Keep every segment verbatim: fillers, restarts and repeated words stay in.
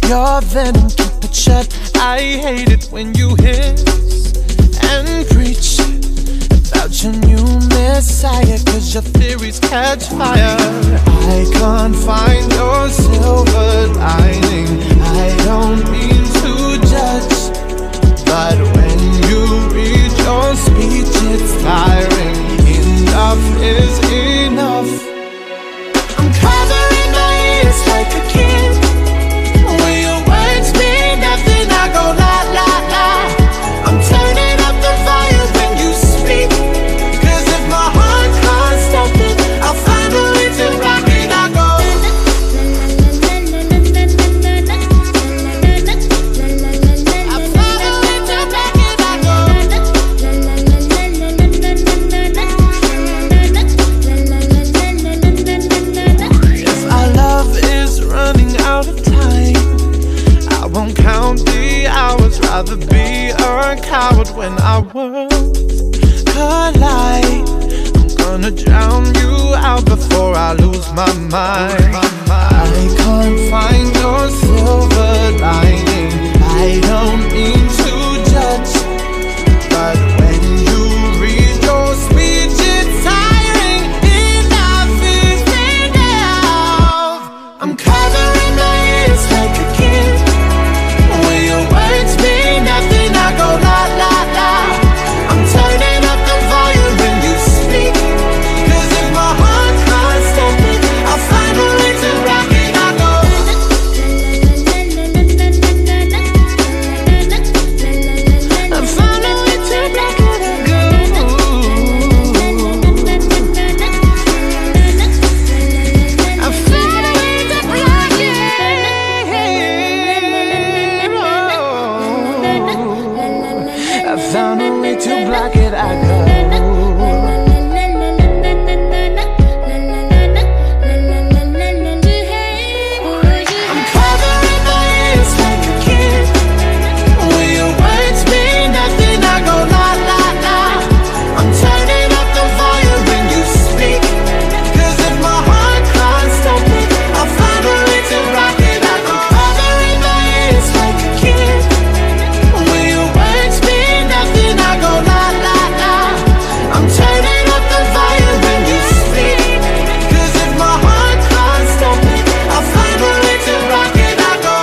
Your venom, keep it shut. I hate it when you hiss and preach about your new messiah, cause your theories catch fire. I can't find your silver lining. I don't mean to judge, but when you read your speech it's tiring. Enough is enough. I'm covering my ears like a kid. When your words mean nothing, I go la la la. I'm turning up the volume when you speak, cause if my heart can't stop it, I'll find a way to rock it. I go I'll find a way to rock it. I go if our love is running out of time, I won't count the hours. Rather be a coward when our worlds collide. I'm gonna drown you out before I lose my mind. I can't find your silver lining. I don't mean to judge, but when you read your speech it's tiring. Enough is enough. I'm covering my ears like a kid. When your words mean nothing, I go la la la. I'm turning up the volume when you speak, cause if my heart can't stop it, I'll find a way to rock it. I go I found a way to rock it. I go I found a way to rock it. I found a way to block it. I go I'm covering my ears like a kid. When your words mean nothing, I go la la la. I'm turning up the volume when you speak, cause if my heart can't stop it, I'll find a way to rock it. I go covering my ears like a kid. When your words mean nothing, I go la la la. I'm turning up the volume when you speak, cause if my heart can't stop it, I'll find a way to rock it. I go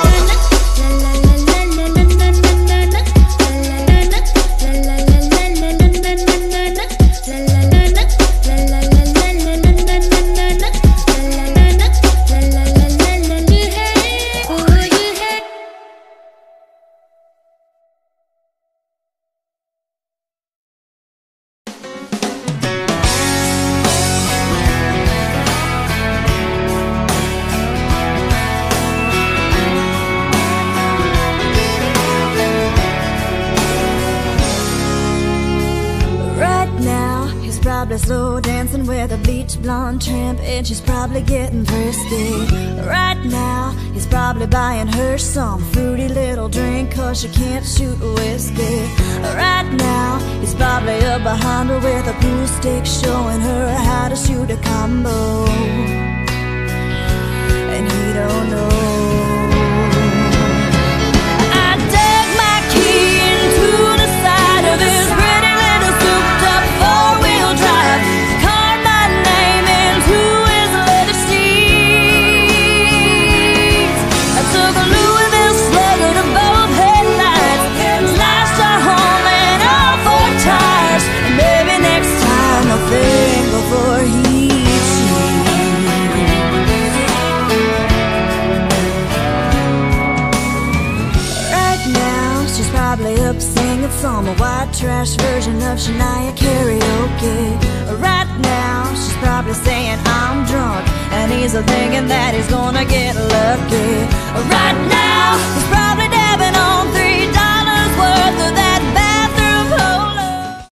Right now, he's probably slow dancing with a bleach blonde tramp, and she's probably getting thirsty. Right now, he's probably buying her some fruity little drink, cause she can't shoot whiskey. Right now, he's probably up behind her with a pool stick, showing her how to shoot a combo, and he don't know. I dug my key into the side of his pretty little souped-up four-wheel drive, carved my name into his leather seats. I took a Louisville Slugger to both headlights, slashed her home and all four tires. Maybe next time I'll think before he up singing some white trash version of Shania karaoke. Right now, she's probably saying I'm drunk, and he's thinking that he's gonna get lucky. Right now, he's